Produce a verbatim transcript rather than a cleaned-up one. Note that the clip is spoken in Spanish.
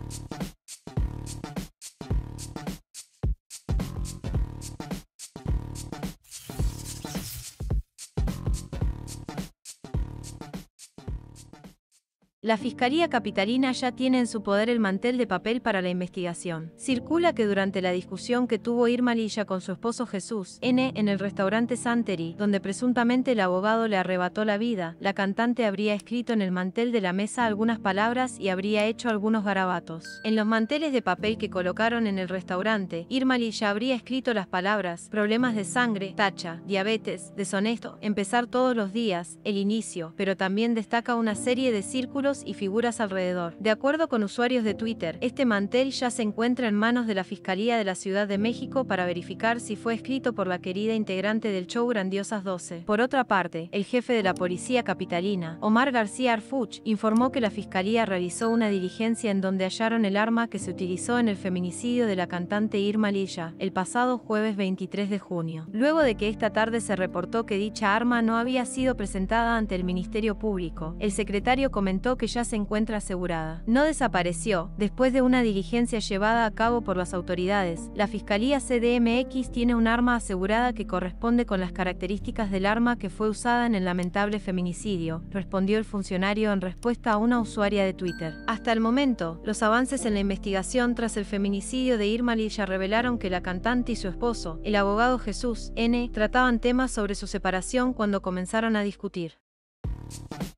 La Fiscalía Capitalina ya tiene en su poder el mantel de papel para la investigación. Circula que durante la discusión que tuvo Irma Lilla con su esposo Jesús N. en el restaurante Santeri, donde presuntamente el abogado le arrebató la vida, la cantante habría escrito en el mantel de la mesa algunas palabras y habría hecho algunos garabatos. En los manteles de papel que colocaron en el restaurante, Irma Lilla habría escrito las palabras: problemas de sangre, tacha, diabetes, deshonesto, empezar todos los días, el inicio, pero también destaca una serie de círculos y figuras alrededor. De acuerdo con usuarios de Twitter, este mantel ya se encuentra en manos de la Fiscalía de la Ciudad de México para verificar si fue escrito por la querida integrante del show Grandiosas doce. Por otra parte, el jefe de la Policía Capitalina, Omar García Arfuch, informó que la Fiscalía realizó una diligencia en donde hallaron el arma que se utilizó en el feminicidio de la cantante Irma Lilla, el pasado jueves veintitrés de junio. Luego de que esta tarde se reportó que dicha arma no había sido presentada ante el Ministerio Público, el secretario comentó que ya se encuentra asegurada. No desapareció. Después de una diligencia llevada a cabo por las autoridades, la Fiscalía C D M X tiene un arma asegurada que corresponde con las características del arma que fue usada en el lamentable feminicidio, respondió el funcionario en respuesta a una usuaria de Twitter. Hasta el momento, los avances en la investigación tras el feminicidio de Irma Lilla revelaron que la cantante y su esposo, el abogado Jesús N., trataban temas sobre su separación cuando comenzaron a discutir.